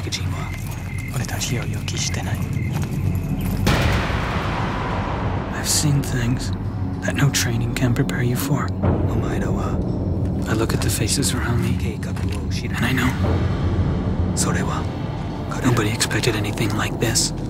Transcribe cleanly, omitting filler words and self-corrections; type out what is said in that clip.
国人は俺たちを予期してない。 I've seen things that no training can prepare you for. お前らは I look at the faces around me, 計画を知ら and ない。 I know それは彼ら nobody expected anything like this.